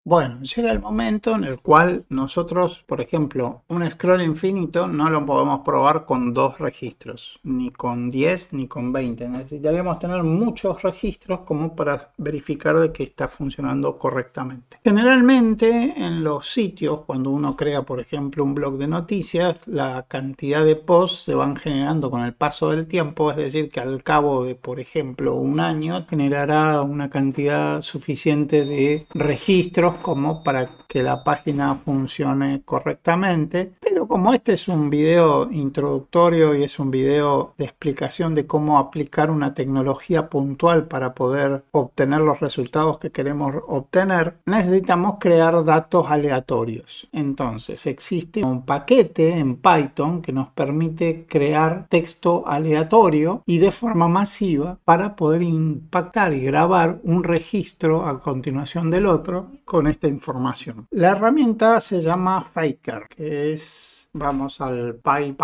Bueno, llega el momento en el cual nosotros, por ejemplo, un scroll infinito no lo podemos probar con 2 registros, ni con 10 ni con 20. Necesitaríamos tener muchos registros como para verificar de que está funcionando correctamente. Generalmente en los sitios, cuando uno crea, por ejemplo, un blog de noticias, la cantidad de posts se van generando con el paso del tiempo, es decir, que al cabo de, por ejemplo, un año generará una cantidad suficiente de registros como para que la página funcione correctamente. Pero como este es un video introductorio y es un video de explicación de cómo aplicar una tecnología puntual para poder obtener los resultados que queremos obtener, necesitamos crear datos aleatorios. Entonces existe un paquete en Python que nos permite crear texto aleatorio y de forma masiva para poder impactar y grabar un registro a continuación del otro con esta información. La herramienta se llama Faker, que es, vamos al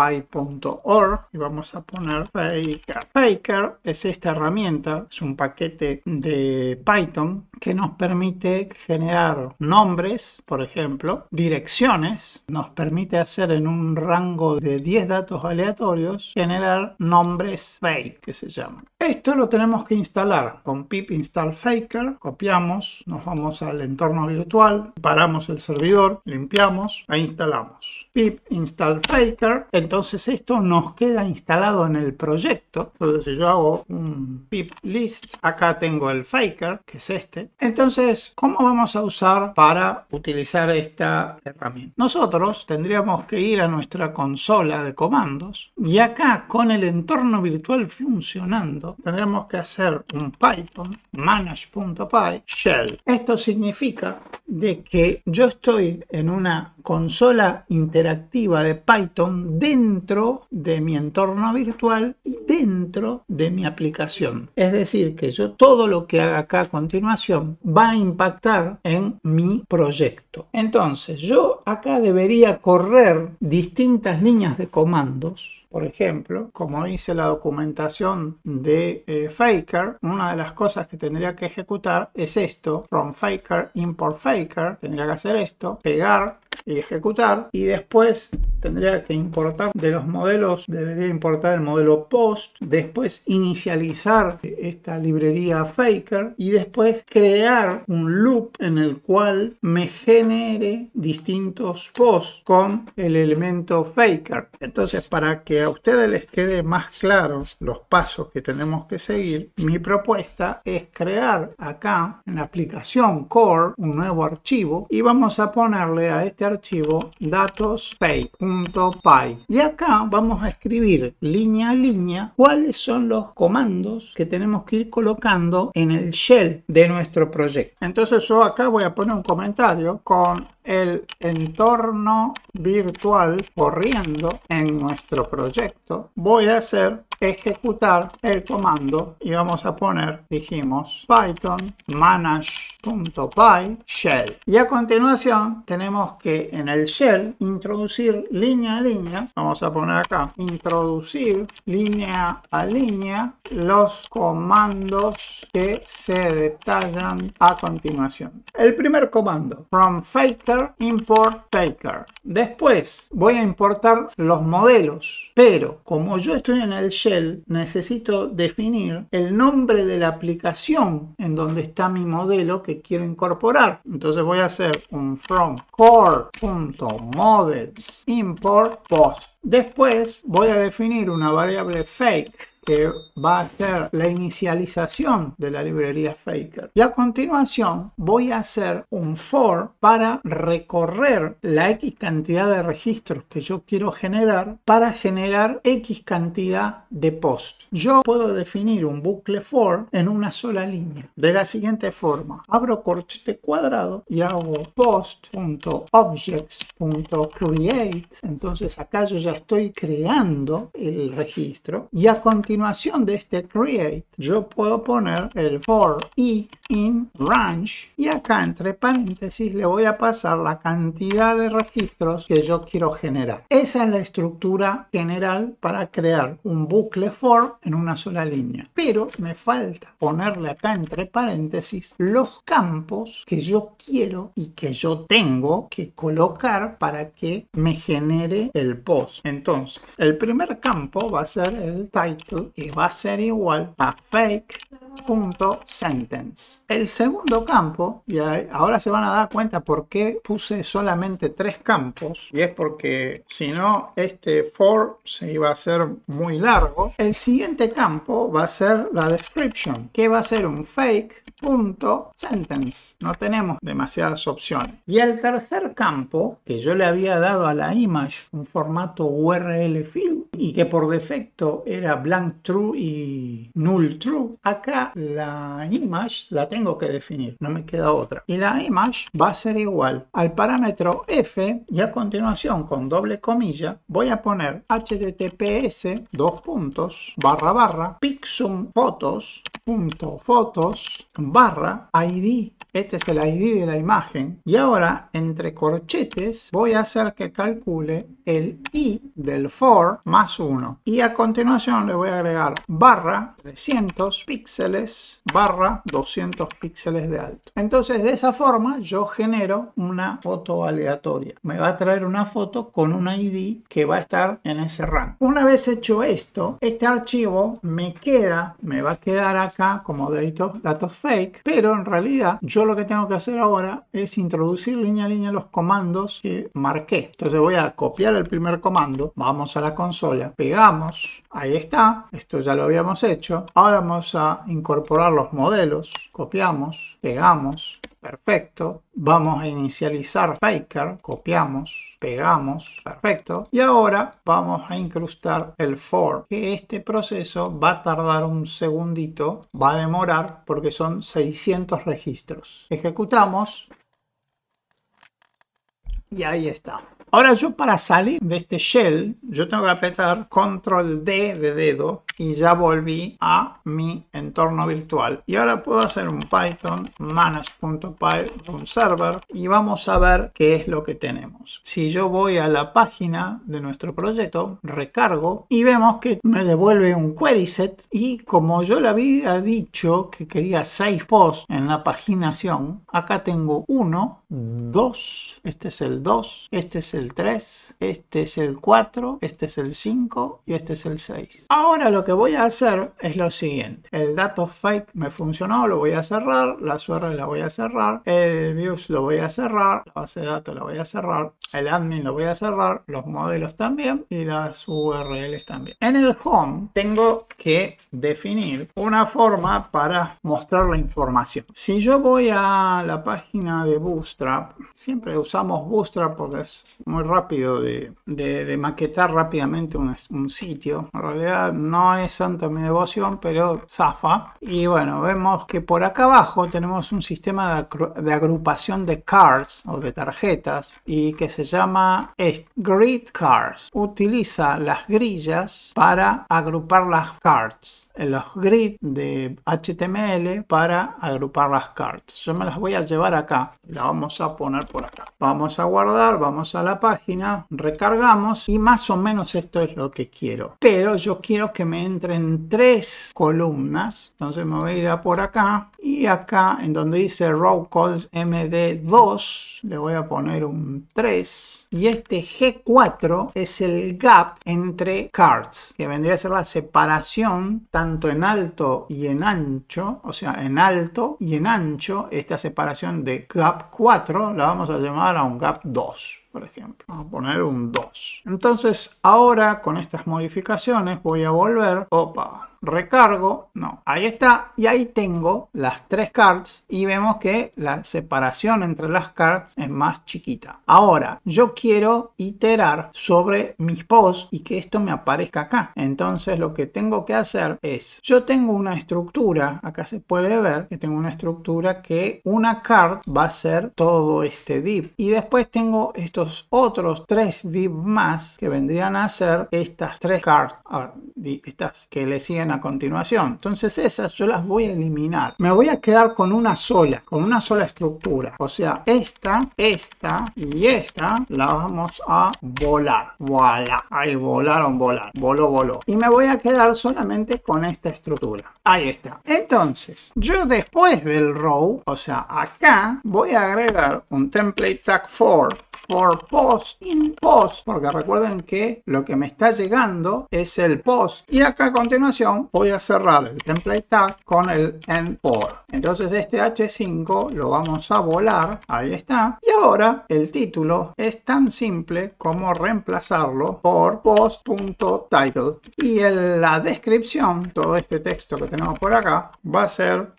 pypy.org y vamos a poner Faker. Faker es esta herramienta, es un paquete de Python que nos permite generar nombres, por ejemplo, direcciones, nos permite hacer en un rango de 10 datos aleatorios, generar nombres fake, que se llaman. Esto lo tenemos que instalar con pip install faker, copiamos, nos vamos al entorno virtual, paramos el servidor, limpiamos e instalamos. Pip install faker, entonces esto nos queda instalado en el proyecto. Entonces si yo hago un pip list, acá tengo el faker, que es este. Entonces, ¿cómo vamos a usar para utilizar esta herramienta? Nosotros tendríamos que ir a nuestra consola de comandos y acá con el entorno virtual funcionando tendremos que hacer un python manage.py shell. Esto significa de que yo estoy en una consola interactiva de Python dentro de mi entorno virtual y dentro de mi aplicación. Es decir, que yo todo lo que haga acá a continuación va a impactar en mi proyecto. Entonces, yo acá debería correr distintas líneas de comandos. Por ejemplo, como dice la documentación de Faker, una de las cosas que tendría que ejecutar es esto, from Faker import Faker, tendría que hacer esto, pegar y ejecutar, y después tendría que importar de los modelos, debería importar el modelo post, después inicializar esta librería Faker y después crear un loop en el cual me genere distintos posts con el elemento Faker. Entonces, para que a ustedes les quede más claros los pasos que tenemos que seguir, mi propuesta es crear acá en la aplicación core un nuevo archivo y vamos a ponerle a este archivo datosfake.py y acá vamos a escribir línea a línea cuáles son los comandos que tenemos que ir colocando en el shell de nuestro proyecto. Entonces yo acá voy a poner un comentario con el entorno virtual corriendo en nuestro proyecto. Voy a hacer ejecutar el comando y vamos a poner, dijimos, python manage.py shell. Y a continuación tenemos que en el shell introducir línea a línea. Vamos a poner acá, introducir línea a línea los comandos que se detallan a continuación. El primer comando, from faker import faker. Después voy a importar los modelos, pero como yo estoy en el shell, necesito definir el nombre de la aplicación en donde está mi modelo que quiero incorporar. Entonces voy a hacer un from core.models import post. Después voy a definir una variable fake que va a ser la inicialización de la librería Faker. Y a continuación voy a hacer un for para recorrer la X cantidad de registros que yo quiero generar para generar X cantidad de posts. Yo puedo definir un bucle for en una sola línea de la siguiente forma. Abro corchete cuadrado y hago post.objects.create. Entonces acá yo ya estoy creando el registro y a continuación continuación de este create, yo puedo poner el for i in range y acá entre paréntesis le voy a pasar la cantidad de registros que yo quiero generar. Esa es la estructura general para crear un bucle for en una sola línea. Pero me falta ponerle acá entre paréntesis los campos que yo quiero y que yo tengo que colocar para que me genere el post. Entonces, el primer campo va a ser el title y va a ser igual a fake.sentence. El segundo campo, y ahora se van a dar cuenta por qué puse solamente 3 campos, y es porque si no este for se iba a hacer muy largo. El siguiente campo va a ser la description, que va a ser un fake.sentence. No tenemos demasiadas opciones. Y el tercer campo, que yo le había dado a la image un formato URL field y que por defecto era blank true y null true, acá la image la tengo que definir, no me queda otra. Y la image va a ser igual al parámetro f y a continuación con doble comilla voy a poner https pixum fotos id. Este es el ID de la imagen. Y ahora, entre corchetes, voy a hacer que calcule el i del for más 1. Y a continuación le voy a agregar barra 300 píxeles barra 200 píxeles de alto. Entonces, de esa forma, yo genero una foto aleatoria. Me va a traer una foto con un ID que va a estar en ese rango. Una vez hecho esto, este archivo me va a quedar acá como datos fake, pero en realidad yo lo que tengo que hacer ahora es introducir línea a línea los comandos que marqué. Entonces voy a copiar el primer comando, vamos a la consola, pegamos, ahí está, esto ya lo habíamos hecho. Ahora vamos a incorporar los modelos, copiamos, pegamos, perfecto. Vamos a inicializar Faker, copiamos, pegamos, perfecto. Y ahora vamos a incrustar el for, que este proceso va a tardar un segundito, va a demorar porque son 600 registros. Ejecutamos y ahí está. Ahora yo para salir de este shell, yo tengo que apretar control D de dedo y ya volví a mi entorno virtual. Y ahora puedo hacer un python manage.py server y vamos a ver qué es lo que tenemos. Si yo voy a la página de nuestro proyecto, recargo y vemos que me devuelve un query set y como yo le había dicho que quería 6 posts en la paginación, acá tengo 1, 2, este es el 2, este es el 3, este es el 4, este es el 5 y este es el 6. Ahora lo que voy a hacer es lo siguiente. El dato fake me funcionó, lo voy a cerrar, la URL la voy a cerrar, el views lo voy a cerrar, la base de datos la voy a cerrar, el admin lo voy a cerrar, los modelos también y las URLs también. En el home tengo que definir una forma para mostrar la información. Si yo voy a la página de Bootstrap, siempre usamos Bootstrap porque es muy rápido de maquetar rápidamente un sitio. En realidad no es santa mi devoción, pero zafa. Y bueno, vemos que por acá abajo tenemos un sistema de agrupación de cards o de tarjetas y que se llama grid cards. Utiliza las grillas para agrupar las cards. Los grid de HTML para agrupar las cards. Yo me las voy a llevar acá. La vamos a poner por acá. Vamos a guardar, vamos a la página, recargamos y más o menos esto es lo que quiero. Pero yo quiero que me entren 3 columnas. Entonces me voy a ir a por acá y acá en donde dice row call md2 le voy a poner un 3 y este G4 es el gap entre cards, que vendría a ser la separación tanto en alto y en ancho, o sea en alto y en ancho. Esta separación de gap 4 la vamos a llamar a un gap 2. Por ejemplo, vamos a poner un 2. Entonces ahora con estas modificaciones voy a volver, recargo, no, ahí está, y ahí tengo las 3 cards y vemos que la separación entre las cards es más chiquita. Ahora, yo quiero iterar sobre mis posts y que esto me aparezca acá. Entonces lo que tengo que hacer es, yo tengo una estructura, acá se puede ver que tengo una estructura que una card va a ser todo este div y después tengo estos otros 3 div más que vendrían a ser estas 3 cards, estas que le siguen a continuación. Entonces esas yo las voy a eliminar. Me voy a quedar con una sola estructura. O sea, esta y esta la vamos a volar. Voilà. Ahí volaron, voló. Y me voy a quedar solamente con esta estructura. Ahí está. Entonces, yo después del row, o sea, acá voy a agregar un template tag for post in post, porque recuerden que lo que me está llegando es el post y acá a continuación voy a cerrar el template tag con el end for. Entonces este H5 lo vamos a volar, ahí está, y ahora el título es tan simple como reemplazarlo por post.title y en la descripción, todo este texto que tenemos por acá va a ser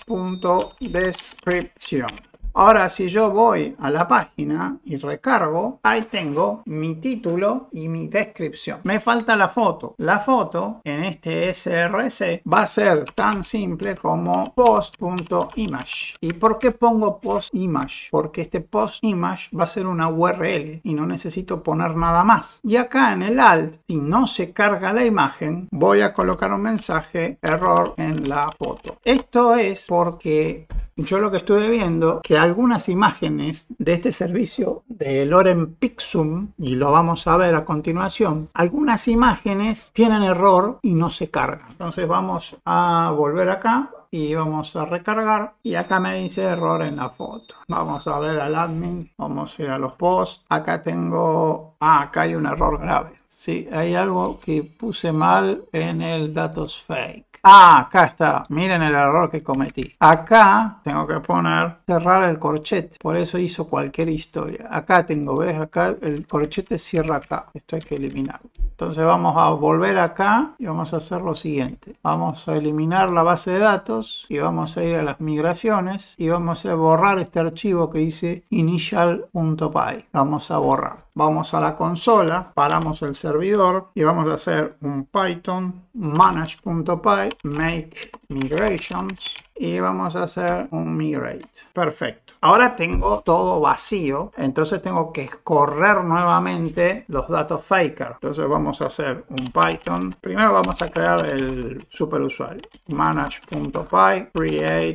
post.description. Ahora si yo voy a la página y recargo, ahí tengo mi título y mi descripción. Me falta la foto. La foto en este src va a ser tan simple como post.image. ¿Y por qué pongo post.image? Porque este post.image va a ser una URL y no necesito poner nada más. Y acá en el alt, si no se carga la imagen, voy a colocar un mensaje error en la foto. Esto es porque yo lo que estuve viendo que algunas imágenes de este servicio de Lorem Pixum, y lo vamos a ver a continuación, algunas imágenes tienen error y no se cargan. Entonces vamos a volver acá y vamos a recargar y acá me dice error en la foto. Vamos a ver al admin, vamos a ir a los posts. Acá tengo, acá hay un error grave. Sí, hay algo que puse mal en el datos fake. Acá está. Miren el error que cometí. Acá tengo que poner cerrar el corchete. Por eso hizo cualquier historia. Acá tengo, ¿ves? Acá el corchete cierra acá. Esto hay que eliminarlo. Entonces vamos a volver acá y vamos a hacer lo siguiente. Vamos a eliminar la base de datos y vamos a ir a las migraciones y vamos a borrar este archivo que dice initial.py. Vamos a borrar. Vamos a la consola, paramos el servidor y vamos a hacer un Python manage.py make migrations y vamos a hacer un migrate. Perfecto. Ahora tengo todo vacío, entonces tengo que correr nuevamente los datos faker. Entonces vamos a hacer un Python. Primero vamos a crear el superusuario. Manage.py create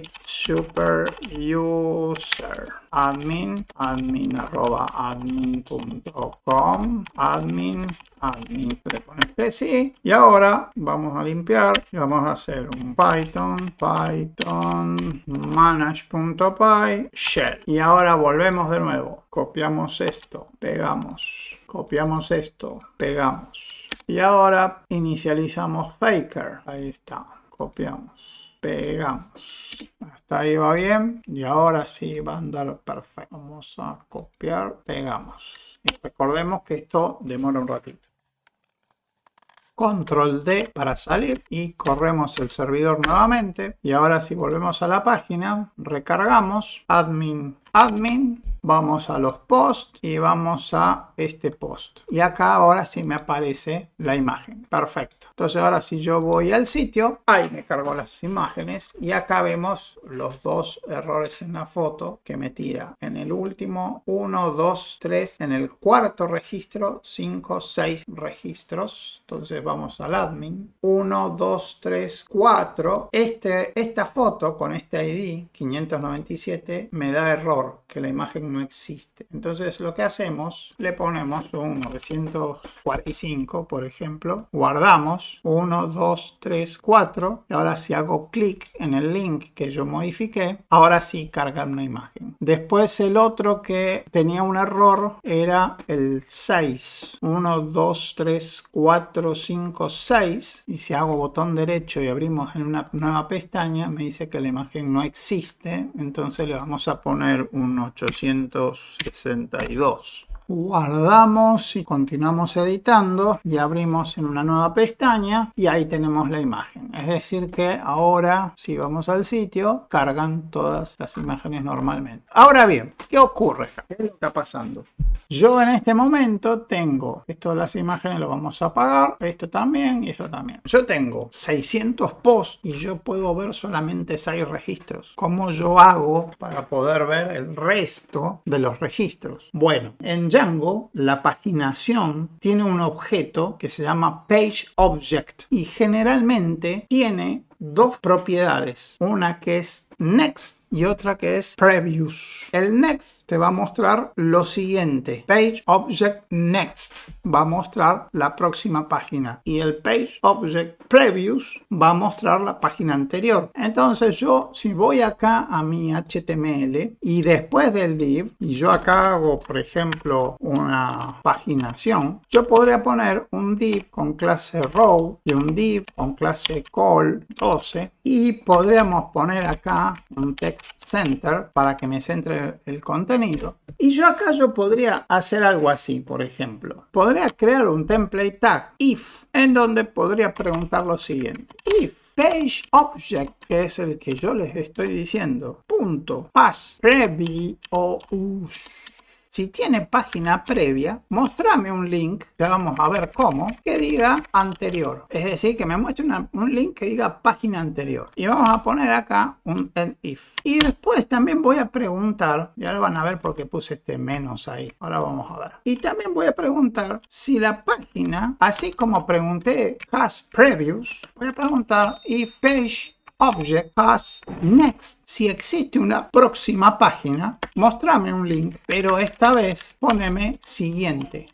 superuser. Admin @admin.com admin le pones que sí y ahora vamos a limpiar y vamos a hacer un Python manage.py shell y ahora volvemos de nuevo, copiamos esto, pegamos, copiamos esto, pegamos y ahora inicializamos faker, ahí está, copiamos, pegamos. Hasta ahí va bien y ahora sí va a andar perfecto. Vamos a copiar, pegamos. Y recordemos que esto demora un ratito. Control D para salir y corremos el servidor nuevamente. Y ahora si volvemos a la página, recargamos admin, vamos a los posts y vamos a este post. Y acá ahora sí me aparece la imagen. Perfecto. Entonces ahora si yo voy al sitio, ahí me cargo las imágenes y acá vemos los dos errores en la foto que me tira. En el último 1, 2, 3, en el cuarto registro 5, 6 registros. Entonces vamos al admin. 1, 2, 3, 4. Esta foto con este ID 597 me da error que la imagen no existe. Entonces lo que hacemos, le ponemos un 945 por ejemplo, guardamos 1, 2, 3, 4 y ahora si hago clic en el link que yo modifiqué, ahora sí carga una imagen. Después el otro que tenía un error era el 6, 1, 2, 3, 4, 5, 6 y si hago botón derecho y abrimos en una nueva pestaña me dice que la imagen no existe, entonces le vamos a poner un 862. Guardamos y continuamos editando y abrimos en una nueva pestaña y ahí tenemos la imagen. Es decir que ahora si vamos al sitio cargan todas las imágenes normalmente. Ahora bien, ¿qué ocurre? ¿Qué es lo que está pasando? Yo en este momento tengo esto de las imágenes, lo vamos a apagar, esto también y esto también. Yo tengo 600 posts y yo puedo ver solamente 6 registros. ¿Cómo yo hago para poder ver el resto de los registros? Bueno, en Django la paginación tiene un objeto que se llama PageObject y generalmente tiene dos propiedades, una que es Next y otra que es Previous. El Next te va a mostrar lo siguiente: PageObject Next va a mostrar la próxima página y el PageObject Previous va a mostrar la página anterior. Entonces yo, si voy acá a mi HTML y después del div y yo acá hago por ejemplo una paginación, yo podría poner un div con clase row y un div con clase call 12 y podríamos poner acá un text center para que me centre el contenido. Y yo acá podría hacer algo así, por ejemplo. Podría crear un template tag if, en donde podría preguntar lo siguiente: if PageObject, que es el que yo les estoy diciendo, punto pass previous. Si tiene página previa, mostrame un link, ya vamos a ver cómo, que diga anterior. Es decir, que me muestre un link que diga página anterior. Y vamos a poner acá un end if. Y después también voy a preguntar, ya lo van a ver porque puse este menos ahí. Ahora vamos a ver. Y también voy a preguntar si la página, así como pregunté has previous, voy a preguntar if PageObject has next. Si existe una próxima página, mostrame un link, pero esta vez poneme siguiente.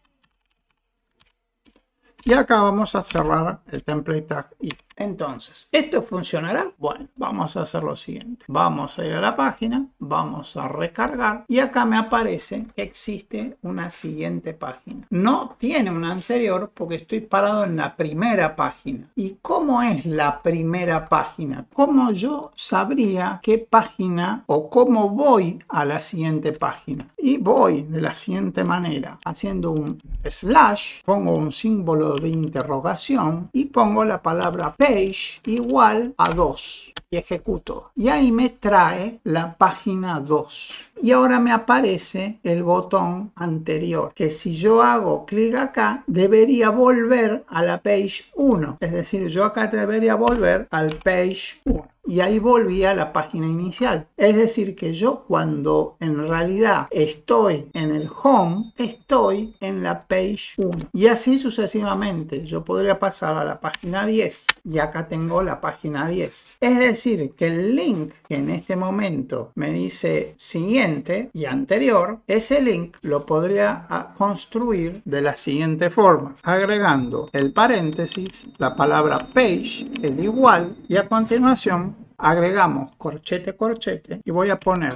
Y acá vamos a cerrar el template tag if. Entonces, ¿esto funcionará? Bueno, vamos a hacer lo siguiente. Vamos a ir a la página, vamos a recargar y acá me aparece que existe una siguiente página. No tiene una anterior porque estoy parado en la primera página. ¿Y cómo es la primera página? ¿Cómo yo sabría qué página o cómo voy a la siguiente página? Y voy de la siguiente manera, haciendo un slash, pongo un símbolo de interrogación y pongo la palabra page igual a 2 y ejecuto. Y ahí me trae la página 2. Y ahora me aparece el botón anterior, que si yo hago clic acá, debería volver a la page 1. Es decir, yo acá debería volver al page 1. Y ahí volví a la página inicial. Es decir, que yo cuando en realidad estoy en el home, estoy en la page 1. Y así sucesivamente. Yo podría pasar a la página 10. Y acá tengo la página 10. Es decir, que el link que en este momento me dice siguiente y anterior, ese link lo podría construir de la siguiente forma. Agregando el paréntesis, la palabra page, el igual, y a continuación agregamos corchete corchete y voy a poner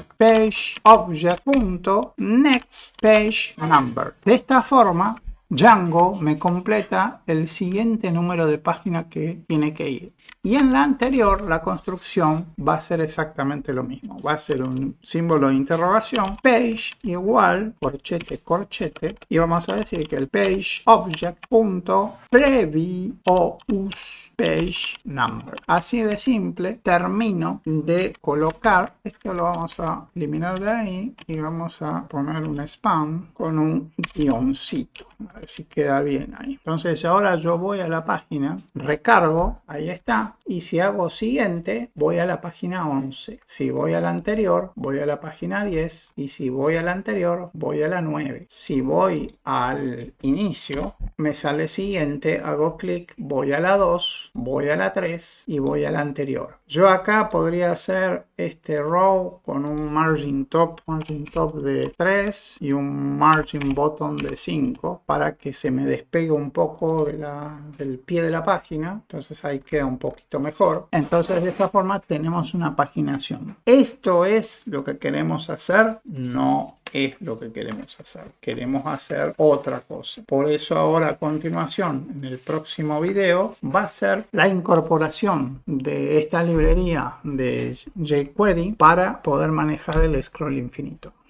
PageObject.nextPageNumber. De esta forma Django me completa el siguiente número de página que tiene que ir. Y en la anterior, la construcción va a ser exactamente lo mismo. Va a ser un símbolo de interrogación, page igual, corchete, corchete. Y vamos a decir que el PageObject.PreviewPageNumber. Así de simple, termino de colocar. Esto lo vamos a eliminar de ahí y vamos a poner un spam con un guioncito. A ver si queda bien ahí. Entonces ahora yo voy a la página, recargo, ahí está. Y si hago siguiente, voy a la página 11. Si voy a la anterior, voy a la página 10. Y si voy a la anterior, voy a la 9. Si voy al inicio, me sale siguiente, hago clic, voy a la 2, voy a la 3 y voy a la anterior. Yo acá podría hacer este row con un margin top de 3 y un margin bottom de 5 para que se me despegue un poco del pie de la página. Entonces ahí queda un poquito mejor. Entonces de esta forma tenemos una paginación. ¿Esto es lo que queremos hacer? No es lo que queremos hacer. Queremos hacer otra cosa. Por eso ahora a continuación, en el próximo video, va a ser la incorporación de esta librería de jQuery para poder manejar el scroll infinito.